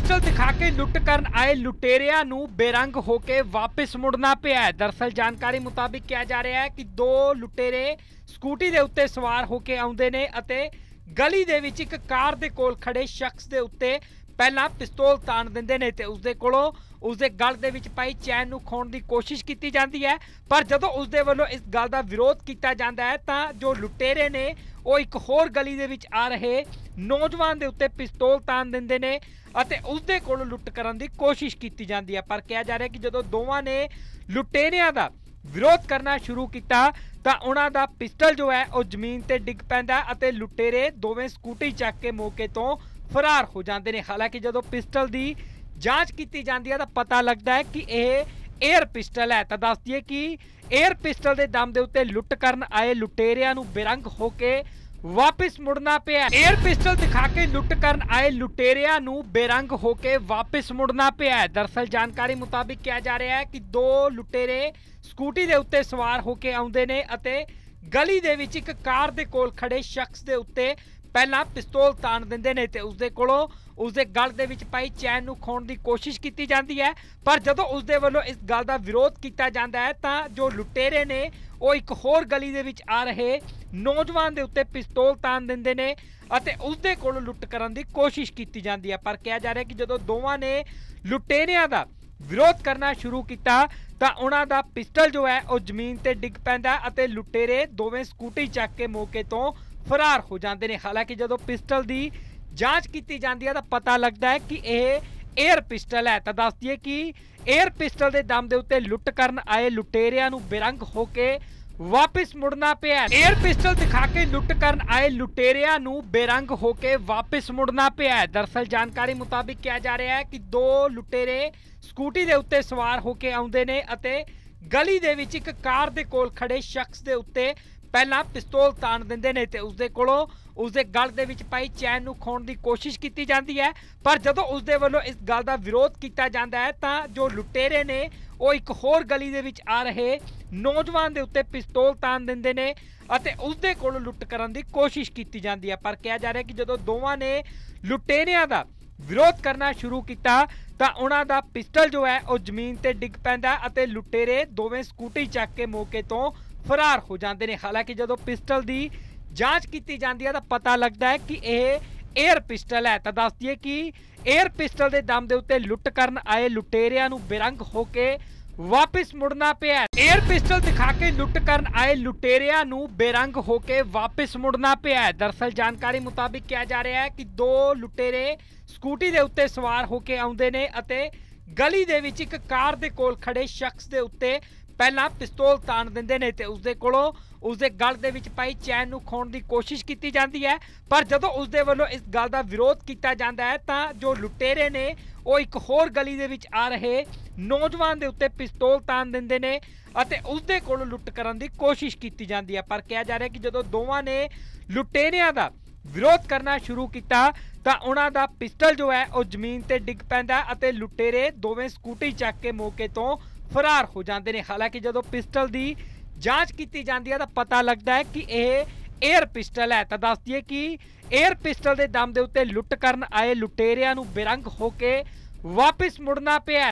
Pistol दिखा के लुट करन आए लुटेरिया नूं बेरंग होके वापस मुड़ना पिया है। दरअसल जानकारी मुताबिक कहा जा रहा है कि दो लुटेरे स्कूटी दे उत्ते सवार होके आउंदे ने अते गली दे विच एक कार दे कोल खड़े शख्स दे उत्ते पहला पिस्तौल तान दिंदे ने ते उसदे कोलों उसदे गल दे विच पाई चैन नूं खोण दी कोशिश कीती जांदी है। पर जदों उसदे वल्लों इस गल दा विरोध कीता जांदा है तां जो लुटेरे ने वो एक होर गली दे विच आ रहे नौजवान दे उत्ते पिस्तौल तान दिंदे ने अते उसदे कोलों लुੱਟ करन दी कोशिश कीती जांदी है। पर कहा जा रहा है कि जदों दोवां ने लुटेरियां दा विरोध करना शुरू किया तां उन्हां दा पिस्टल जो है वो जमीन ते डिग पैंदा अते लुटेरे दोवें स्कूटी चक के मौके तो फरार हो जाते हैं। हालांकि जदों पिस्टल की जांच की जाती है तो पता लगता है कि यह एयर पिस्टल है। तो दस दिए कि एयर पिस्टल के दम के उत्ते लुੱਟ करन आए लुटेरियां नूं बेरंग होके वापस मुड़ना पिया। एयर पिस्टल दिखा के लुੱਟ करन आए लुटेरियां नूं बेरंग होके वापस मुड़ना पिया है। दरअसल जानकारी मुताबिक कहा जा रहा है कि दो लुटेरे स्कूटी दे उत्ते सवार होके आउंदे ने अते गली दे विच एक कार दे कोल खड़े शख्स दे उत्ते पहला पिस्तौल तान दिंदे ने ते उसदे कोलों उसदे गल दे विच पाई चैन नूं खोण दी कोशिश कीती जांदी है। पर जदों उसदे वल्लों इस गल दा विरोध कीता जांदा है तां जो लुटेरे ने वो एक होर गली दे विच आ रहे नौजवान दे उत्ते पिस्तौल तान दिंदे ने अते उसदे कोलों लुੱਟ करन दी कोशिश कीती जांदी है। पर कहा जा रहा है कि जदों दोवां ने लुटेरियां दा विरोध करना शुरू किया तां उन्हां दा पिस्टल जो है वो जमीन ते डिग पैंदा अते लुटेरे दोवें स्कूटी चक के मौके तो फरार हो जाते हैं। हालांकि जदों पिस्टल की जांच की जाती है तो पता लगता है कि यह एयर पिस्टल है। तो दस दिए कि एयर पिस्टल के दम के उत्ते लुੱਟ करन आए लुटेरियां नूं बेरंग होके वापस मुड़ना पिया। एयर पिस्टल दिखा के लुੱਟ करन आए लुटेरियां नूं बेरंग होके वापस मुड़ना पिया। दरअसल जानकारी मुताबिक कहा जा रहा है कि दो लुटेरे स्कूटी दे उत्ते सवार होके आउंदे ने अते गली दे विच एक कार दे कोल खड़े शख्स दे उत्ते पहला पिस्तौल तान दिंदे ने ते उसदे कोलों उसदे गल दे विच पाई चैन नूं खोण दी कोशिश कीती जांदी है। पर जदों उसदे वल्लों इस गल दा विरोध कीता जांदा है तां जो लुटेरे ने वो एक होर गली दे विच आ रहे नौजवान दे उत्ते पिस्तौल तान दिंदे ने अते उसदे कोलों लुੱਟ करन दी कोशिश कीती जांदी है। पर कहा जा रहा है कि जदों दोवां ने लुटेरियां दा विरोध करना शुरू किया तां उन्हां दा पिस्टल जो है वो जमीन ते डिग पैंदा अते लुटेरे दोवें स्कूटी चक के मौके तो फरार हो जाते हैं। हालांकि जदों पिस्टल की जांच की जाती है तो पता लगता है कि यह एयर पिस्टल है। तो दस दिए कि एयर पिस्टल के दम के उत्ते लुੱਟ करन आए लुटेरियां नूं बेरंग होके वापस मुड़ना पिया। एयर पिस्टल दिखा के लुੱਟ करन आए लुटेरियां नूं बेरंग होके वापस मुड़ना पिया। दरअसल जानकारी मुताबिक कहा जा रहा है कि दो लुटेरे स्कूटी दे उत्ते सवार होके आउंदे ने अते गली दे विच एक कार दे कोल खड़े शख्स दे उत्ते पहला पिस्तौल तान दिंदे ने ते उसदे कोलों उसदे गल दे विच पाई चैन नूं खोण दी कोशिश कीती जांदी है। पर जदों उसदे वल्लों इस गल दा विरोध कीता जांदा है तां जो लुटेरे ने वो एक होर गली दे विच आ रहे नौजवान दे उत्ते पिस्तौल तान दिंदे ने अते उसदे कोलों लुੱਟ करन दी कोशिश कीती जांदी है। पर कहा जा रहा है कि जदों दोवां ने लुटेरियां दा विरोध करना शुरू किया तां उन्हां दा पिस्टल जो है वो जमीन ते डिग पैंदा अते लुटेरे दोवें स्कूटी चक के मौके तो फरार हो जाते हैं। हालांकि जदों पिस्टल की जांच की जाती है तो पता लगता है कि यह एयर पिस्टल है। तो दस दिए कि एयर पिस्टल के दम के उत्ते लुੱਟ करन आए लुटेरियां नूं बेरंग होके वापस मुड़ना पिया।